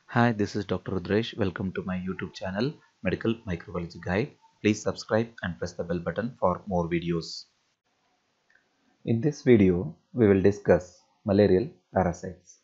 Hi, this is Dr. Rudresh. Welcome to my YouTube channel, Medical Microbiology Guide. Please subscribe and press the bell button for more videos. In this video, we will discuss malarial parasites.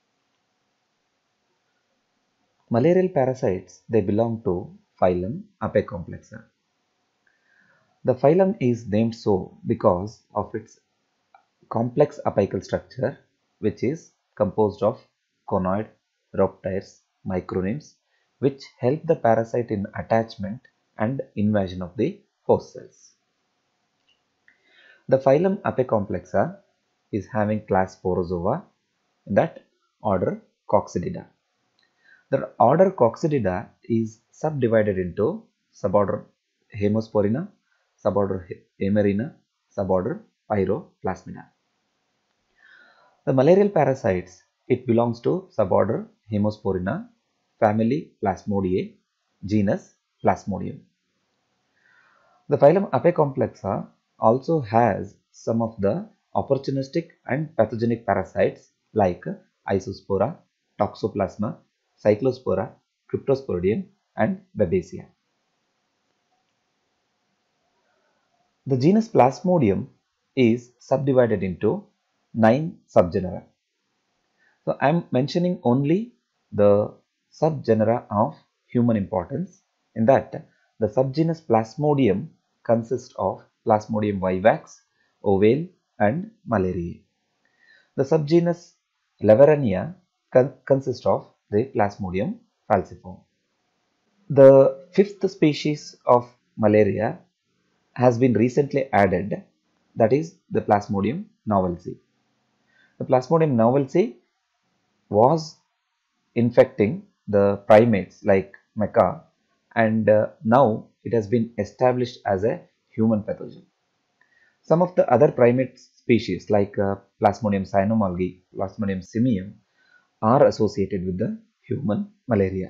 Malarial parasites, they belong to phylum Apicomplexa. The phylum is named so because of its complex apical structure, which is composed of conoid, rhoptires, micronyms, which help the parasite in attachment and invasion of the host cells. The phylum Apicomplexa is having class Sporozoa, in that order Coccidida. The order Coccidida is subdivided into suborder Hemosporina, suborder Emerina, suborder Pyroplasmida. The malarial parasites, it belongs to suborder Hemosporina, family Plasmodiae, genus Plasmodium. The phylum Apicomplexa also has some of the opportunistic and pathogenic parasites like Isospora, Toxoplasma, Cyclospora, Cryptosporidium, and Babesia. The genus Plasmodium is subdivided into 9 subgenera. So I am mentioning only the subgenera of human importance, in that the subgenus Plasmodium consists of Plasmodium vivax, ovale, and malariae. The subgenus Leverania consists of the Plasmodium falciparum. The fifth species of malaria has been recently added, that is the Plasmodium novelsi. The Plasmodium novelsi was infecting the primates like macaque, and now it has been established as a human pathogen. Some of the other primate species like Plasmodium cynomolgi, Plasmodium simium are associated with the human malaria.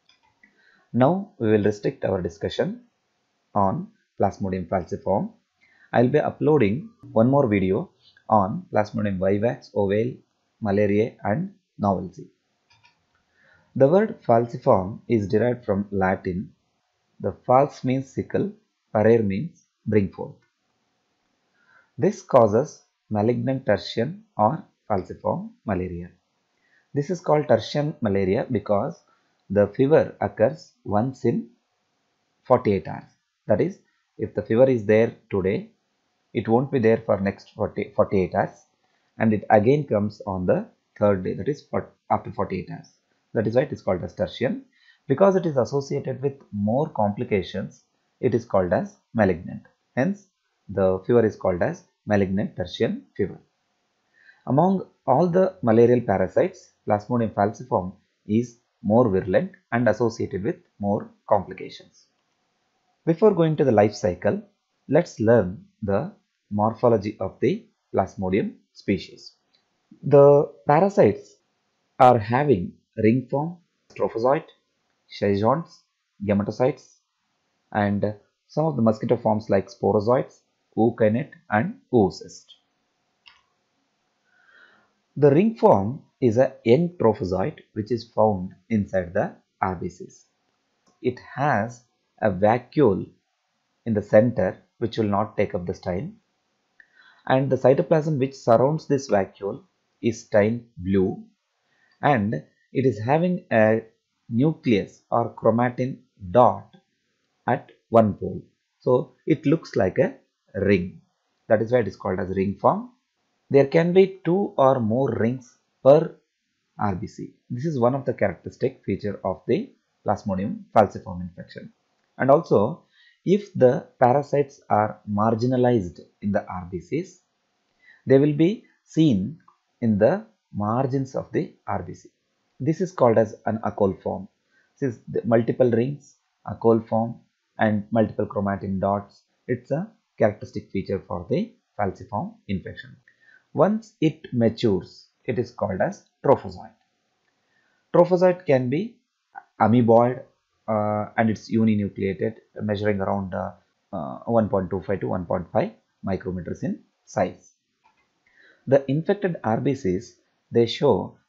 Now we will restrict our discussion on Plasmodium falciparum. I will be uploading one more video on Plasmodium vivax, ovale, malariae, and novelsi. The word falciparum is derived from Latin. The falx means sickle, parere means bring forth. This causes malignant tertian or falciparum malaria. This is called tertian malaria because the fever occurs once in 48 hours. That is, if the fever is there today, it won't be there for next 48 hours, and it again comes on the third day, that is after 48 hours. That is why it is called as tertian. Because it is associated with more complications, it is called as malignant. Hence, the fever is called as malignant tertian fever. Among all the malarial parasites, Plasmodium falciparum is more virulent and associated with more complications. Before going to the life cycle, let's learn the morphology of the Plasmodium species. The parasites are having ring form, trophozoite, schizoids, gametocytes, and some of the mosquito forms like sporozoites, ookinete, and oocyst. The ring form is a young trophozoite which is found inside the RBCs. It has a vacuole in the center which will not take up the stain, and the cytoplasm which surrounds this vacuole is stained blue, and it is having a nucleus or chromatin dot at one pole. So it looks like a ring. That is why it is called as ring form. There can be 2 or more rings per RBC. This is one of the characteristic feature of the Plasmodium falciparum infection. And also, if the parasites are marginalized in the RBCs, they will be seen in the margins of the RBC. This is called as an acole form. Since the multiple rings, acole form, and multiple chromatin dots, it's a characteristic feature for the falciparum infection. Once it matures, it is called as trophozoite. Trophozoite can be amoeboid and it's uninucleated, measuring around 1.25 to 1.5 micrometers in size. The infected RBCs, they show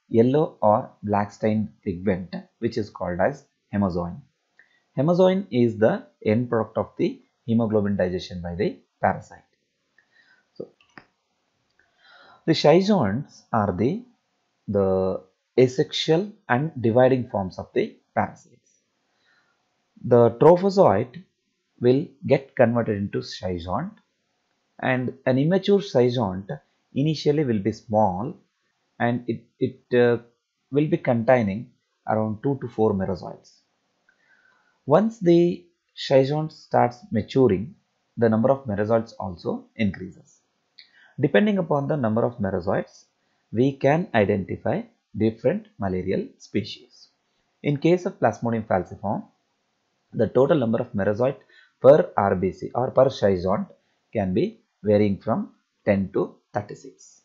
yellow or black stained pigment which is called as hemozoin. Hemozoin is the end product of the hemoglobin digestion by the parasite. So, the schizoids are the asexual and dividing forms of the parasites. The trophozoite will get converted into schizoid, and an immature schizoid initially will be small, and it will be containing around 2 to 4 merozoites. Once the schizoid starts maturing, the number of merozoites also increases. Depending upon the number of merozoites, we can identify different malarial species. In case of Plasmodium falciparum, the total number of merozoites per RBC or per schizoid can be varying from 10 to 36.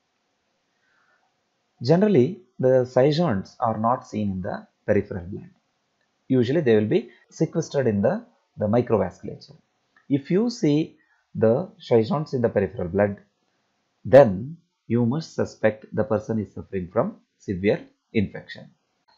Generally, the schizoids are not seen in the peripheral blood. Usually, they will be sequestered in the microvasculature. If you see the schizoids in the peripheral blood, then you must suspect the person is suffering from severe infection.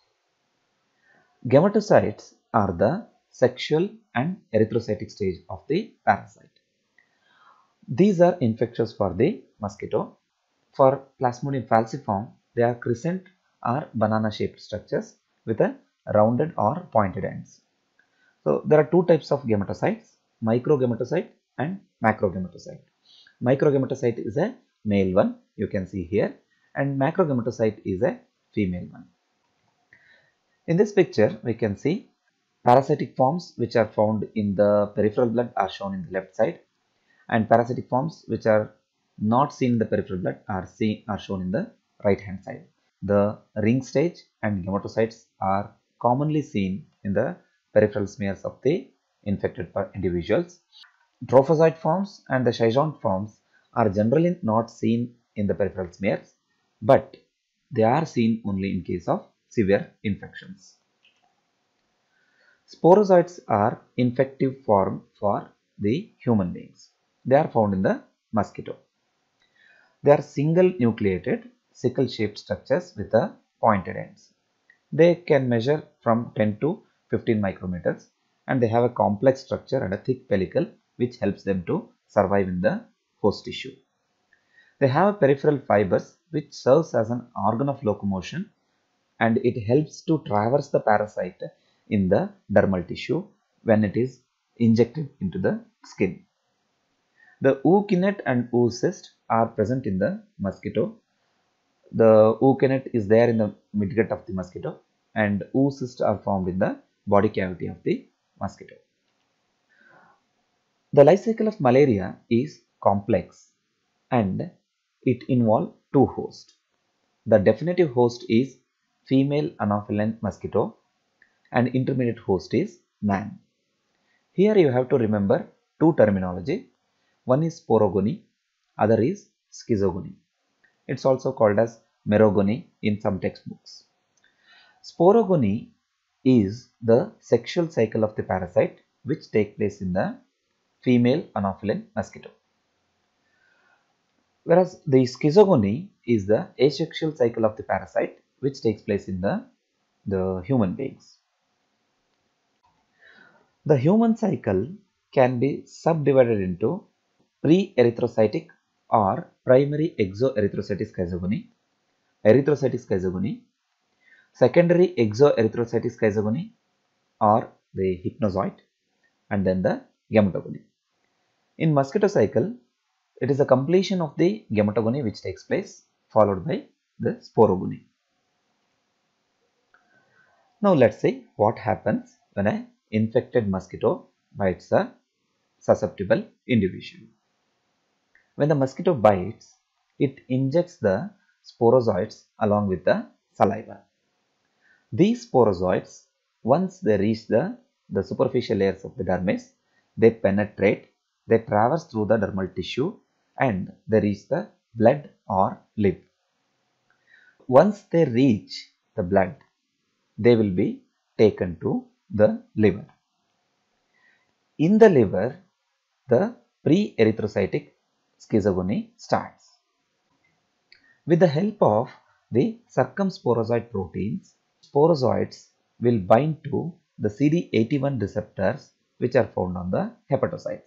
Gametocytes are the sexual and erythrocytic stage of the parasite. These are infectious for the mosquito. For Plasmodium falciparum, they are crescent or banana shaped structures with a rounded or pointed ends. So there are two types of gametocytes, microgametocyte and macrogametocyte. Microgametocyte is a male one, you can see here, and macrogametocyte is a female one. In this picture, we can see parasitic forms which are found in the peripheral blood are shown in the left side, and parasitic forms which are not seen in the peripheral blood are shown in the right hand side. The ring stage and gametocytes are commonly seen in the peripheral smears of the infected individuals. Trophozoite forms and the schizoid forms are generally not seen in the peripheral smears, but they are seen only in case of severe infections. Sporozoites are infective form for the human beings. They are found in the mosquito. They are single nucleated, sickle shaped structures with a pointed ends. They can measure from 10 to 15 micrometers, and they have a complex structure and a thick pellicle which helps them to survive in the host tissue. They have peripheral fibers which serves as an organ of locomotion, and it helps to traverse the parasite in the dermal tissue when it is injected into the skin. The ookinet and oocyst are present in the mosquito. The ookinet is there in the midgut of the mosquito, and oocysts are found in the body cavity of the mosquito. The life cycle of malaria is complex and it involves two hosts. The definitive host is female Anopheles mosquito and intermediate host is man. Here you have to remember two terminology. One is sporogony, other is schizogony. It's also called as merogony in some textbooks. Sporogony is the sexual cycle of the parasite which takes place in the female Anopheles mosquito. Whereas the schizogony is the asexual cycle of the parasite which takes place in the human beings. The human cycle can be subdivided into pre-erythrocytic or primary exoerythrocytic schizogony, erythrocytic schizogony, secondary exoerythrocytic schizogony or the hypnozoite, and then the gametogony. In mosquito cycle, it is a completion of the gametogony which takes place followed by the sporogony. Now let's see what happens when an infected mosquito bites a susceptible individual. When the mosquito bites, it injects the sporozoites along with the saliva. These sporozoites, once they reach the superficial layers of the dermis, they penetrate, they traverse through the dermal tissue and they reach the blood or lymph. Once they reach the blood, they will be taken to the liver. In the liver, the pre-erythrocytic schizogony starts. With the help of the circumsporozoid proteins. Sporozoids will bind to the CD81 receptors which are found on the hepatocytes.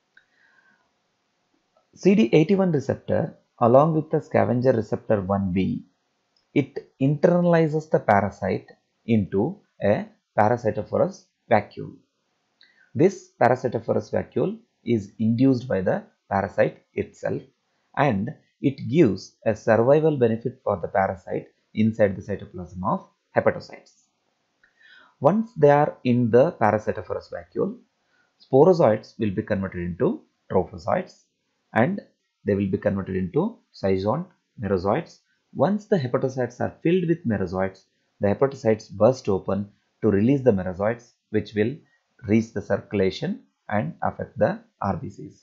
CD81 receptor along with the scavenger receptor 1b, it internalizes the parasite into a parasitophorous vacuole. This parasitophorous vacuole is induced by the parasite itself and it gives a survival benefit for the parasite inside the cytoplasm of hepatocytes. Once they are in the parasitophorous vacuole, sporozoids will be converted into trophozoites and they will be converted into schizont merozoites. Once the hepatocytes are filled with merozoites, the hepatocytes burst open to release the merozoites which will reach the circulation and affect the RBCs.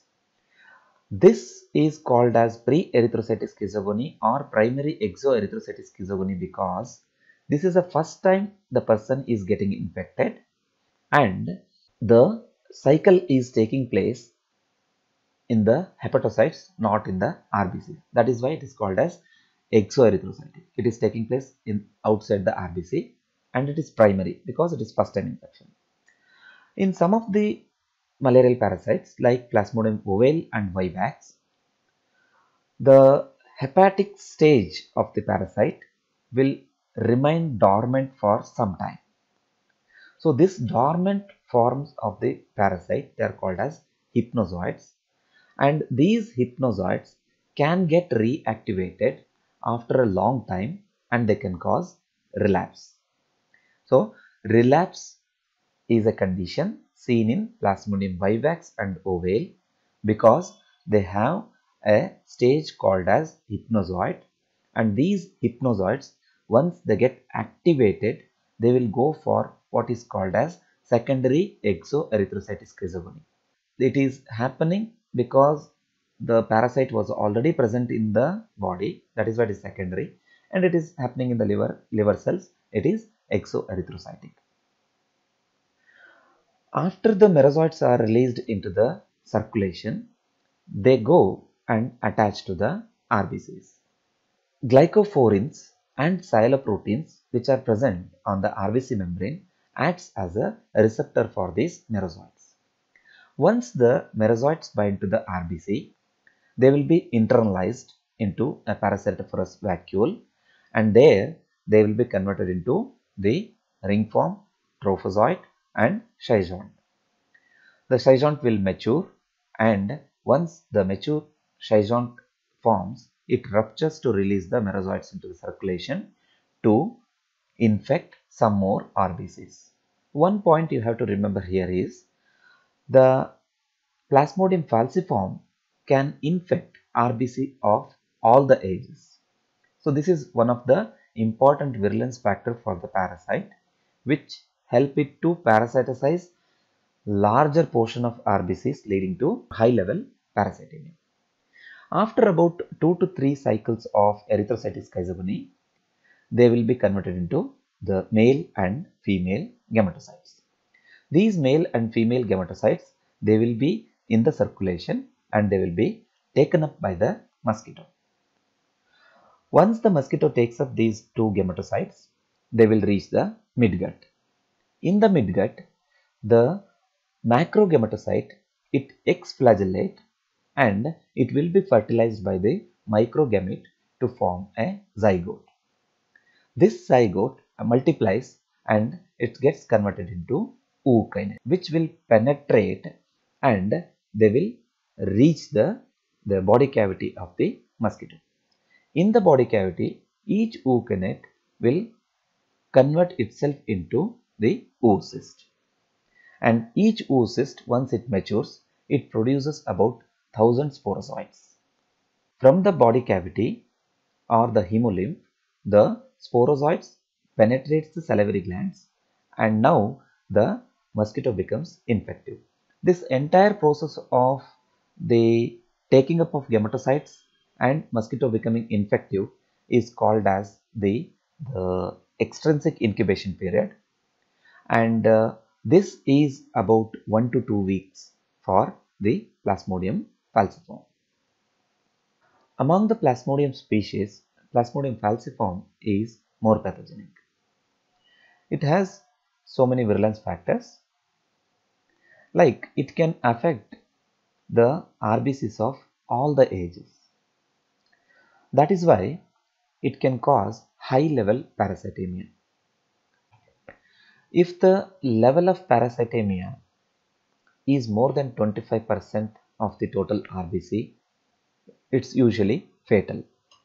This is called as pre-erythrocytic schizogony or primary exoerythrocytic schizogony because this is the first time the person is getting infected and the cycle is taking place in the hepatocytes, not in the RBC. That is why it is called as exoerythrocytic. It is taking place outside the RBC and it is primary because it is first time infection. In some of the malarial parasites like Plasmodium ovale and vivax, the hepatic stage of the parasite will remain dormant for some time. So this dormant forms of the parasite, they are called as hypnozoites, and these hypnozoites can get reactivated after a long time and they can cause relapse. So relapse is a condition seen in Plasmodium vivax and ovale because they have a stage called as hypnozoid, and these hypnozoids, once they get activated, they will go for what is called as secondary exoerythrocytic schizogony. It is happening because the parasite was already present in the body, that is why it is secondary, and it is happening in the liver cells, it is exoerythrocytic. After the merozoites are released into the circulation, they go and attach to the RBCs. Glycophorins and sialoproteins which are present on the RBC membrane acts as a receptor for these merozoites. Once the merozoites bind to the RBC, they will be internalized into a parasitophorous vacuole and there they will be converted into the ring form, trophozoite and schizont. The schizont will mature and once the mature schizont forms, it ruptures to release the merozoites into the circulation to infect some more RBCs. One point you have to remember here is the Plasmodium falciparum can infect RBC of all the ages. So this is one of the important virulence factor for the parasite which help it to parasiticize larger portion of RBCs leading to high level parasitemia. After about 2 to 3 cycles of erythrocytic schizogony, they will be converted into the male and female gametocytes. These male and female gametocytes, they will be in the circulation and they will be taken up by the mosquito. Once the mosquito takes up these two gametocytes, they will reach the midgut. In the midgut, the macrogametocyte, it exflagellate and it will be fertilized by the microgamete to form a zygote. This zygote multiplies and it gets converted into ookinete which will penetrate and they will reach the body cavity of the mosquito. In the body cavity, each ookinete will convert itself into the oocyst. And each oocyst, once it matures, it produces about 1000 sporozoites. From the body cavity or the hemolymph, the sporozoites penetrates the salivary glands and now the mosquito becomes infective. This entire process of the taking up of gametocytes and mosquito becoming infective is called as the extrinsic incubation period, and this is about 1 to 2 weeks for the Plasmodium falciparum. Among the Plasmodium species, Plasmodium falciparum is more pathogenic. It has so many virulence factors, like it can affect the RBCs of all the ages. That is why it can cause high level parasitemia. If the level of parasitemia is more than 25% of the total RBC, it's usually fatal.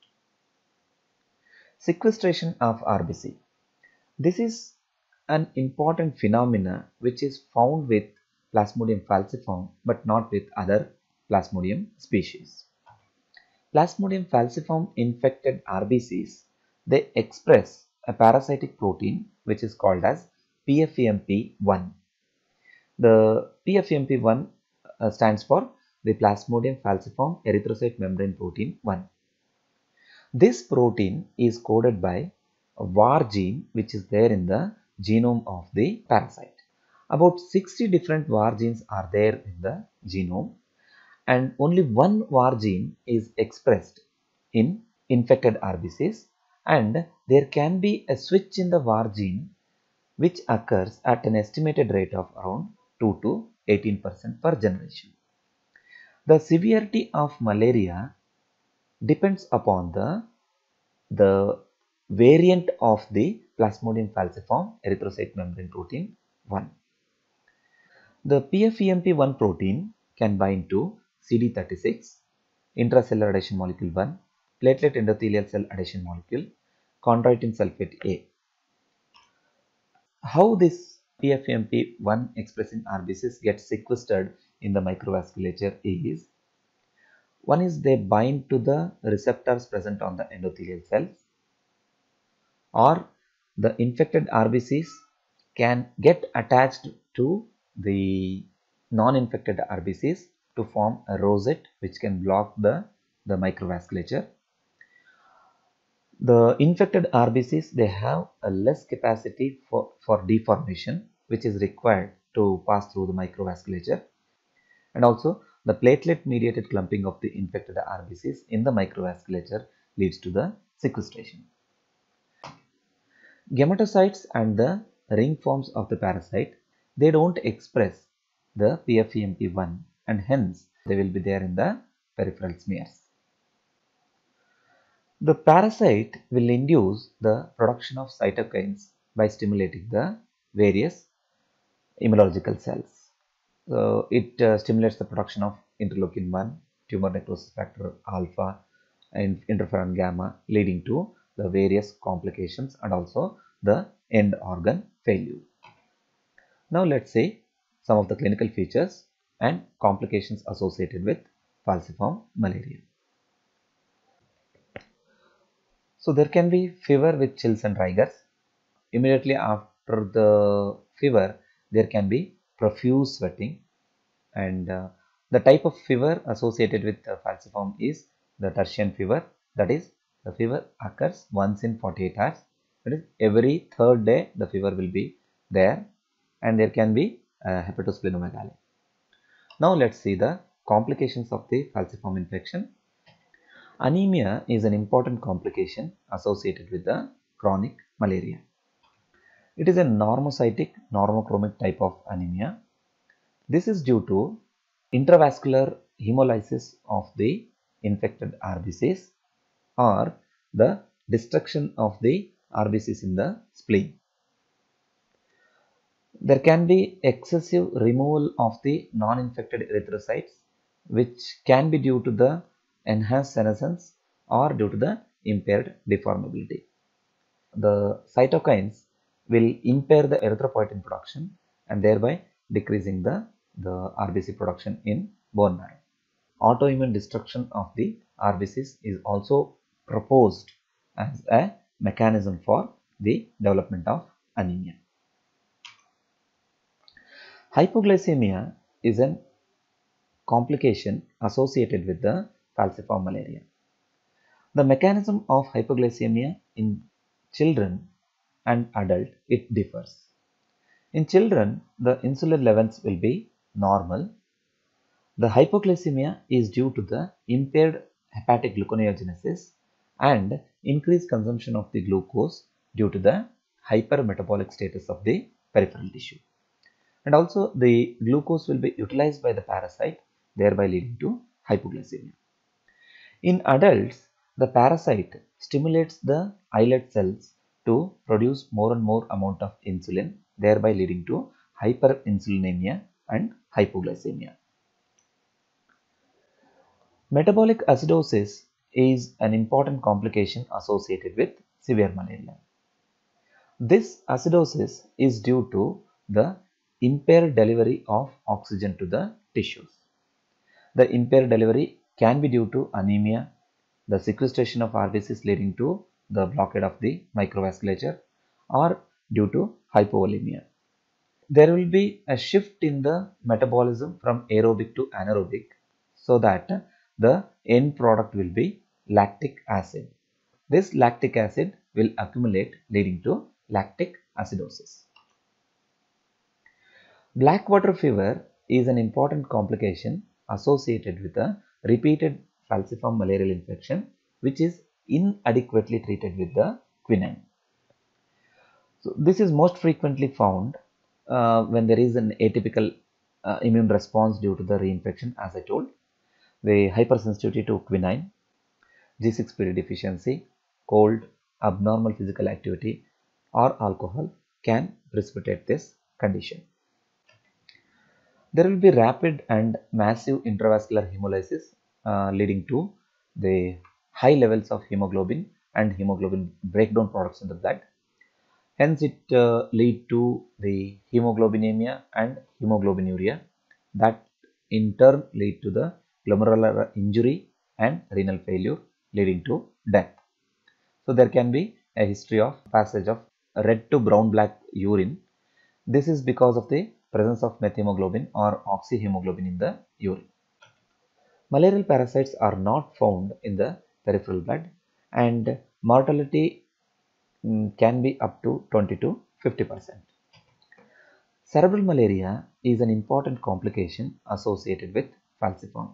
Sequestration of RBC. This is an important phenomena which is found with Plasmodium falciparum but not with other Plasmodium species. Plasmodium falciparum infected RBCs, they express a parasitic protein which is called as PFEMP1. The PFEMP1 stands for the Plasmodium falciparum erythrocyte membrane protein 1. This protein is coded by a VAR gene which is there in the genome of the parasite. About 60 different VAR genes are there in the genome, and only one VAR gene is expressed in infected RBCs, and there can be a switch in the VAR gene which occurs at an estimated rate of around 2 to 18% per generation. The severity of malaria depends upon the variant of the Plasmodium falciparum erythrocyte membrane protein 1. The PFEMP1 protein can bind to CD36, intracellular adhesion molecule 1, platelet endothelial cell adhesion molecule, chondroitin sulfate A. How this PFEMP1 expressing RBCs get sequestered in the microvasculature is, one is they bind to the receptors present on the endothelial cells, or the infected RBCs can get attached to the non-infected RBCs to form a rosette which can block the microvasculature. The infected RBCs, they have a less capacity for deformation which is required to pass through the microvasculature, and also the platelet mediated clumping of the infected RBCs in the microvasculature leads to the sequestration. Gametocytes and the ring forms of the parasite, they don't express the PFEMP1 and hence they will be there in the peripheral smears. The parasite will induce the production of cytokines by stimulating the various immunological cells. So it stimulates the production of interleukin 1, tumor necrosis factor alpha, and interferon gamma, leading to the various complications and also the end organ failure. Now let's see some of the clinical features and complications associated with falciparum malaria. So there can be fever with chills and rigors. Immediately after the fever, there can be profuse sweating, and the type of fever associated with falciparum is the tertian fever. That is, the fever occurs once in 48 hours. That is, every third day the fever will be there, and there can be hepatosplenomegaly. Now let's see the complications of the falciparum infection. Anemia is an important complication associated with the chronic malaria. It is a normocytic, normochromic type of anemia. This is due to intravascular hemolysis of the infected RBCs or the destruction of the RBCs in the spleen. There can be excessive removal of the non-infected erythrocytes, which can be due to the enhanced senescence or due to the impaired deformability. The cytokines will impair the erythropoietin production and thereby decreasing the RBC production in bone marrow. Autoimmune destruction of the RBCs is also proposed as a mechanism for the development of anemia. Hypoglycemia is a complication associated with the falciparum malaria. The mechanism of hypoglycemia in children and adult, it differs. In children, the insulin levels will be normal. The hypoglycemia is due to the impaired hepatic gluconeogenesis and increased consumption of the glucose due to the hypermetabolic status of the peripheral tissue. And also the glucose will be utilized by the parasite, thereby leading to hypoglycemia. In adults, the parasite stimulates the islet cells to produce more and more amount of insulin, thereby leading to hyperinsulinemia and hypoglycemia. Metabolic acidosis is an important complication associated with severe malaria. This acidosis is due to the impaired delivery of oxygen to the tissues. The impaired delivery can be due to anemia, the sequestration of RBCs leading to the blockade of the microvasculature, or due to hypovolemia. There will be a shift in the metabolism from aerobic to anaerobic, so that the end product will be lactic acid. This lactic acid will accumulate, leading to lactic acidosis. Black water fever is an important complication associated with a repeated falciparum malarial infection, which is inadequately treated with the quinine. So this is most frequently found when there is an atypical immune response due to the reinfection, as I told, the hypersensitivity to quinine, G6PD deficiency, cold, abnormal physical activity, or alcohol can precipitate this condition. There will be rapid and massive intravascular hemolysis leading to the high levels of hemoglobin and hemoglobin breakdown products in the blood. Hence, it lead to the hemoglobinemia and hemoglobinuria that in turn lead to the glomerular injury and renal failure, leading to death. So there can be a history of passage of red to brown black urine. This is because of the presence of methemoglobin or oxyhemoglobin in the urine. Malarial parasites are not found in the peripheral blood, and mortality can be up to 20 to 50%. Cerebral malaria is an important complication associated with falciparum.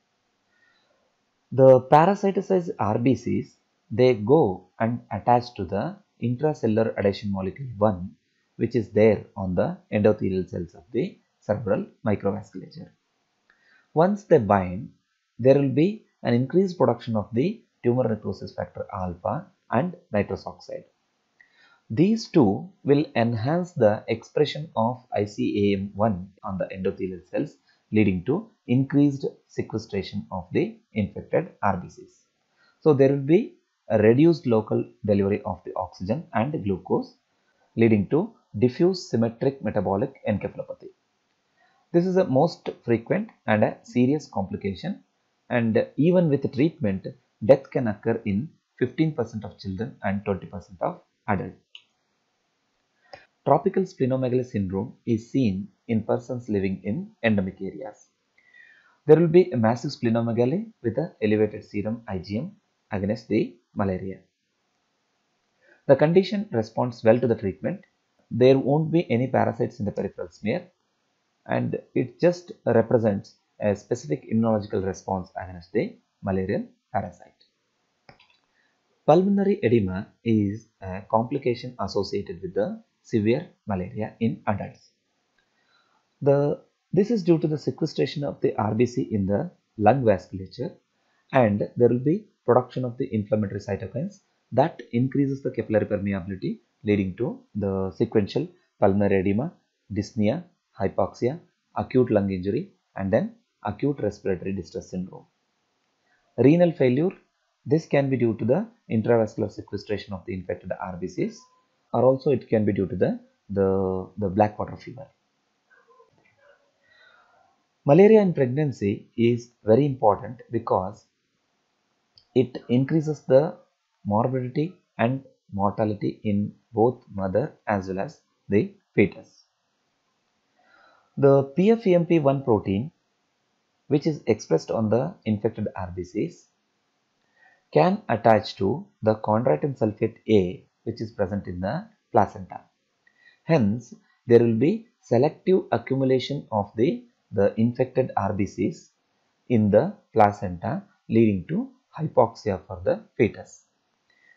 The parasiticides RBCs, they go and attach to the intracellular adhesion molecule 1, which is there on the endothelial cells of the cerebral microvasculature. Once they bind, there will be an increased production of the tumor necrosis factor alpha and nitrous oxide. These two will enhance the expression of ICAM1 on the endothelial cells, leading to increased sequestration of the infected RBCs. So there will be a reduced local delivery of the oxygen and glucose, leading to diffuse symmetric metabolic encephalopathy. This is a most frequent and a serious complication, and even with treatment, death can occur in 15% of children and 20% of adults. Tropical splenomegaly syndrome is seen in persons living in endemic areas. There will be a massive splenomegaly with an elevated serum IgM against the malaria. The condition responds well to the treatment. There won't be any parasites in the peripheral smear, and it just represents a specific immunological response against the malarial parasite. Pulmonary edema is a complication associated with the severe malaria in adults. This is due to the sequestration of the RBC in the lung vasculature, and there will be production of the inflammatory cytokines that increases the capillary permeability, leading to the sequential pulmonary edema, dyspnea, hypoxia, acute lung injury, and then acute respiratory distress syndrome. Renal failure, this can be due to the intravascular sequestration of the infected RBCs, or also it can be due to the black water fever. Malaria in pregnancy is very important because it increases the morbidity and mortality in both mother as well as the fetus. The PFEMP1 protein, which is expressed on the infected RBCs, can attach to the chondroitin sulfate A, which is present in the placenta. Hence, there will be selective accumulation of the infected RBCs in the placenta, leading to hypoxia for the fetus.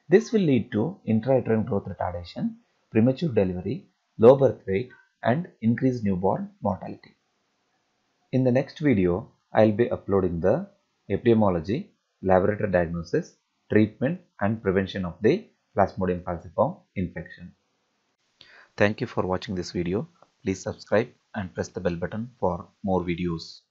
This will lead to intrauterine growth retardation, premature delivery, low birth weight, and increased newborn mortality. In the next video, I will be uploading the epidemiology, laboratory diagnosis, treatment, and prevention of the Plasmodium falciparum infection. Thank you for watching this video. Please subscribe and press the bell button for more videos.